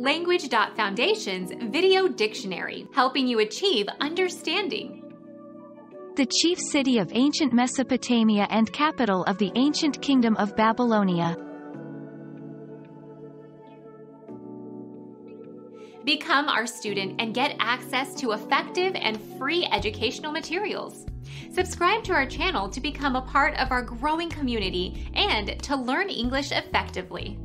Language.Foundation's Video Dictionary, helping you achieve understanding. The chief city of ancient Mesopotamia and capital of the ancient kingdom of Babylonia. Become our student and get access to effective and free educational materials. Subscribe to our channel to become a part of our growing community and to learn English effectively.